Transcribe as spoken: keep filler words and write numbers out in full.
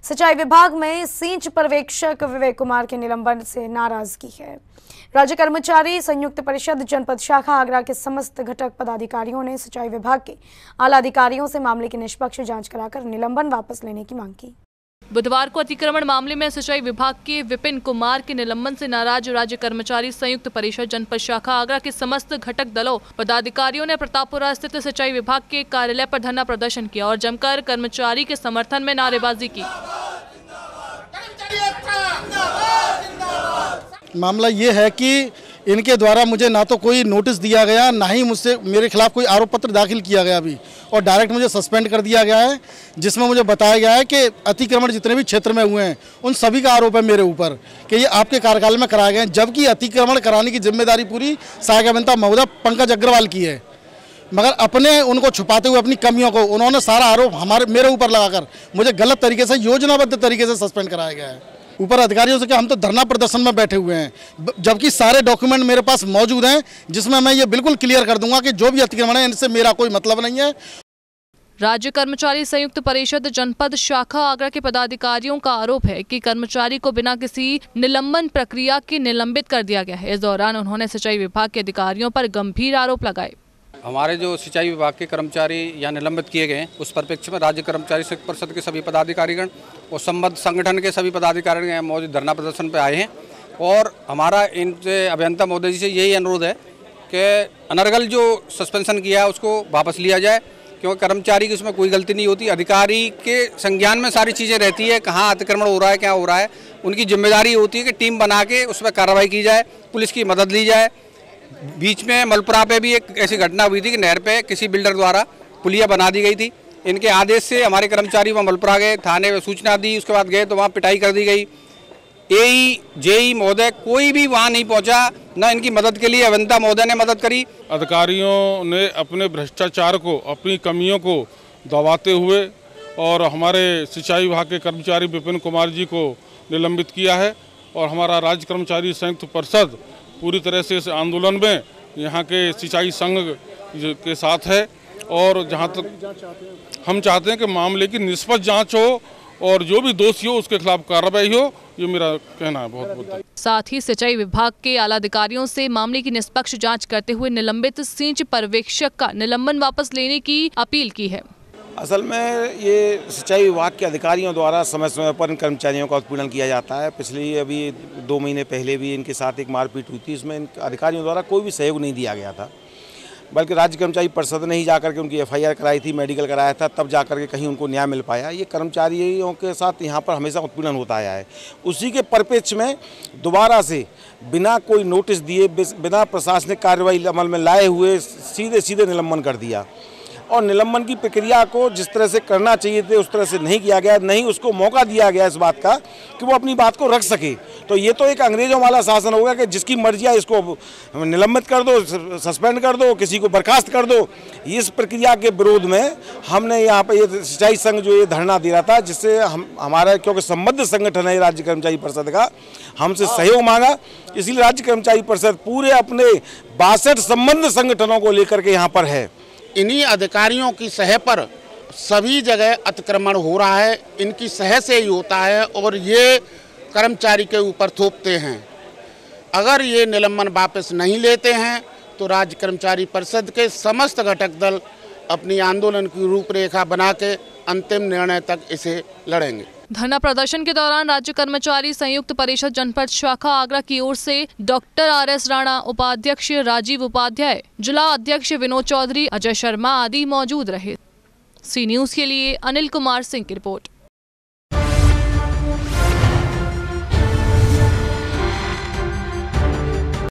सिंचाई विभाग में सिंच पर्यवेक्षक विवेक कुमार के निलंबन से नाराजगी है। राज्य कर्मचारी संयुक्त परिषद जनपद शाखा आगरा के समस्त घटक पदाधिकारियों ने सिंचाई विभाग के आला अधिकारियों से मामले की निष्पक्ष जांच कराकर निलंबन वापस लेने की मांग की। बुधवार को अतिक्रमण मामले में सिंचाई विभाग के विपिन कुमार के निलंबन से नाराज राज्य कर्मचारी संयुक्त परिषद जनपद शाखा आगरा के समस्त घटक दलों पदाधिकारियों ने प्रतापपुरा स्थित सिंचाई विभाग के कार्यालय पर धरना प्रदर्शन किया और जमकर कर्मचारी के समर्थन में नारेबाजी की। मामला ये है कि इनके द्वारा मुझे ना तो कोई नोटिस दिया गया, ना ही मुझसे मेरे खिलाफ कोई आरोप पत्र दाखिल किया गया अभी, और डायरेक्ट मुझे सस्पेंड कर दिया गया है, जिसमें मुझे बताया गया है कि अतिक्रमण जितने भी क्षेत्र में हुए हैं उन सभी का आरोप है मेरे ऊपर कि ये आपके कार्यकाल में कराए गए हैं, जबकि अतिक्रमण कराने की जिम्मेदारी पूरी सहायक अभियंता महोदय पंकज अग्रवाल की है। मगर अपने उनको छुपाते हुए अपनी कमियों को उन्होंने सारा आरोप हमारे मेरे ऊपर लगाकर मुझे गलत तरीके से योजनाबद्ध तरीके से सस्पेंड कराया गया है। ऊपर अधिकारियों से कि हम तो धरना प्रदर्शन में बैठे हुए हैं, जबकि सारे डॉक्यूमेंट मेरे पास मौजूद हैं, जिसमें मैं ये बिल्कुल क्लियर कर दूंगा कि जो भी अतिक्रमण है इनसे मेरा कोई मतलब नहीं है। राज्य कर्मचारी संयुक्त परिषद जनपद शाखा आगरा के पदाधिकारियों का आरोप है कि कर्मचारी को बिना किसी निलंबन प्रक्रिया के निलंबित कर दिया गया है। इस दौरान उन्होंने सिंचाई विभाग के अधिकारियों पर गंभीर आरोप लगाए। हमारे जो सिंचाई विभाग के कर्मचारी यहाँ निलंबित किए गए उस परिप्रेक्ष्य में राज्य कर्मचारी संयुक्त परिषद के सभी पदाधिकारीगण और संबद्ध संगठन के सभी पदाधिकारी मौजूद धरना प्रदर्शन पर आए हैं और हमारा इनसे अभियंता महोदय जी से यही अनुरोध है कि अनर्गल जो सस्पेंशन किया है उसको वापस लिया जाए, क्योंकि कर्मचारी की उसमें कोई गलती नहीं होती। अधिकारी के संज्ञान में सारी चीज़ें रहती है, कहाँ अतिक्रमण हो रहा है, क्या हो रहा है, उनकी जिम्मेदारी होती है कि टीम बना के उस पर कार्रवाई की जाए, पुलिस की मदद ली जाए। बीच में मलपुरा पे भी एक ऐसी घटना हुई थी कि नहर पे किसी बिल्डर द्वारा पुलिया बना दी गई थी। इनके आदेश से हमारे कर्मचारी वहाँ मलपुरा गए, थाने में सूचना दी, उसके बाद गए तो वहाँ पिटाई कर दी गई। एई जेई महोदय कोई भी वहाँ नहीं पहुँचा, न इनकी मदद के लिए अभियंता महोदय ने मदद करी। अधिकारियों ने अपने भ्रष्टाचार को, अपनी कमियों को दबाते हुए और हमारे सिंचाई विभाग के कर्मचारी विपिन कुमार जी को निलंबित किया है और हमारा राज्य कर्मचारी संयुक्त परिषद पूरी तरह से इस आंदोलन में यहाँ के सिंचाई संघ के साथ है और जहाँ तक हम चाहते हैं कि मामले की निष्पक्ष जांच हो और जो भी दोषी हो उसके खिलाफ कार्रवाई हो, ये मेरा कहना है। बहुत बहुत साथ ही सिंचाई विभाग के आला अधिकारियों से मामले की निष्पक्ष जांच करते हुए निलंबित सिंच पर्यवेक्षक का निलंबन वापस लेने की अपील की है। असल में ये सिंचाई विभाग के अधिकारियों द्वारा समय समय पर इन कर्मचारियों का उत्पीड़न किया जाता है। पिछली अभी दो महीने पहले भी इनके साथ एक मारपीट हुई थी, इसमें इन अधिकारियों द्वारा कोई भी सहयोग नहीं दिया गया था, बल्कि राज्य कर्मचारी परिषद ने ही जाकर के उनकी एफ आई आर कराई थी, मेडिकल कराया था, तब जाकर के कहीं उनको न्याय मिल पाया। ये कर्मचारियों के साथ यहाँ पर हमेशा उत्पीड़न होता आया है। उसी के परिप्रेक्ष्य में दोबारा से बिना कोई नोटिस दिए, बिना प्रशासनिक कार्रवाई अमल में लाए हुए सीधे सीधे निलंबन कर दिया और निलंबन की प्रक्रिया को जिस तरह से करना चाहिए थे उस तरह से नहीं किया गया, नहीं उसको मौका दिया गया इस बात का कि वो अपनी बात को रख सके। तो ये तो एक अंग्रेजों वाला शासन होगा कि जिसकी मर्जी है इसको निलंबित कर दो, सस्पेंड कर दो, किसी को बर्खास्त कर दो। इस प्रक्रिया के विरोध में हमने यहाँ पर ये सिंचाई संघ जो ये धरना दे रहा था, जिससे हम हमारा क्योंकि संबद्ध संगठन है राज्य कर्मचारी परिषद का, हमसे सहयोग मांगा, इसलिए राज्य कर्मचारी परिषद पूरे अपने बासठ संबद्ध संगठनों को लेकर के यहाँ पर है। इन्हीं अधिकारियों की सह पर सभी जगह अतिक्रमण हो रहा है, इनकी सह से ही होता है और ये कर्मचारी के ऊपर थोपते हैं। अगर ये निलंबन वापस नहीं लेते हैं तो राज्य कर्मचारी परिषद के समस्त घटक दल अपनी आंदोलन की रूपरेखा बना के अंतिम निर्णय तक इसे लड़ेंगे। धरना प्रदर्शन के दौरान राज्य कर्मचारी संयुक्त परिषद जनपद शाखा आगरा की ओर से डॉक्टर आर एस राणा, उपाध्यक्ष राजीव उपाध्याय, जिला अध्यक्ष विनोद चौधरी, अजय शर्मा आदि मौजूद रहे। सी न्यूज़ के लिए अनिल कुमार सिंह की रिपोर्ट।